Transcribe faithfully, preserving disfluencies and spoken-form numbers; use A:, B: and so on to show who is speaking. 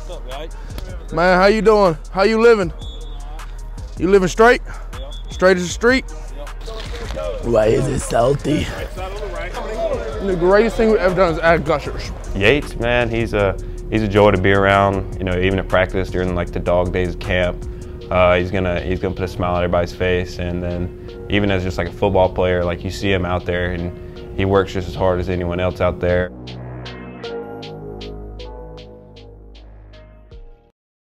A: Man, how you doing? How you living? You living straight? Straight as the street?
B: Why is it salty?
A: The greatest thing we've ever done is add gushers.
C: Yates, man, he's a he's a joy to be around. You know, even at practice during like the dog days of camp, uh, he's gonna he's gonna put a smile on everybody's face. And then even as just like a football player, like you see him out there and he works just as hard as anyone else out there.